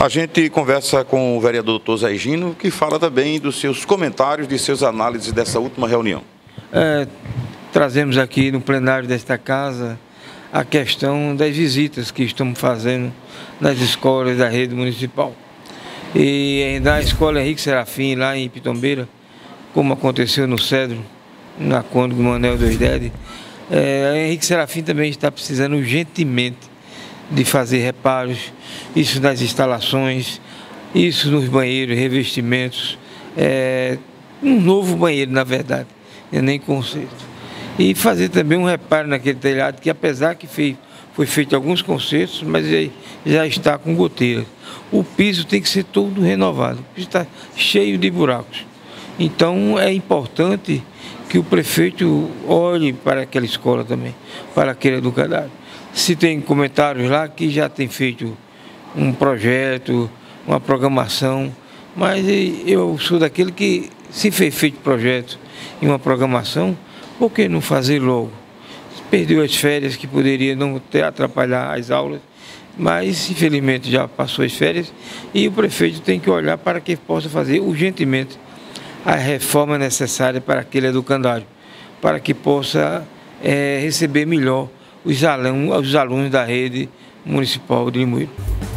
A gente conversa com o vereador Dr. Zé Gino, que fala também dos seus comentários, de seus análises dessa última reunião. Trazemos aqui no plenário desta casa a questão das visitas que estamos fazendo nas escolas da rede municipal. E na escola Henrique Serafim, lá em Pitombeira, como aconteceu no Cedro, na Cônigo Manuel Doidede, Henrique Serafim também está precisando urgentemente de fazer reparos, isso nas instalações, isso nos banheiros, revestimentos, um novo banheiro, na verdade, nem conserto. E fazer também um reparo naquele telhado, que apesar que foi feito alguns consertos, mas já está com goteiras. O piso tem que ser todo renovado, o piso está cheio de buracos. Então é importante que o prefeito olhe para aquela escola também, para aquele educandário. Se tem comentários lá que já tem feito um projeto, uma programação, mas eu sou daquele que, se fez feito projeto e uma programação, por que não fazer logo? Perdeu as férias, que poderia não atrapalhar as aulas, mas infelizmente já passou as férias e o prefeito tem que olhar para que possa fazer urgentemente a reforma necessária para aquele educandário, para que possa receber melhor os alunos da rede municipal de Limoeiro.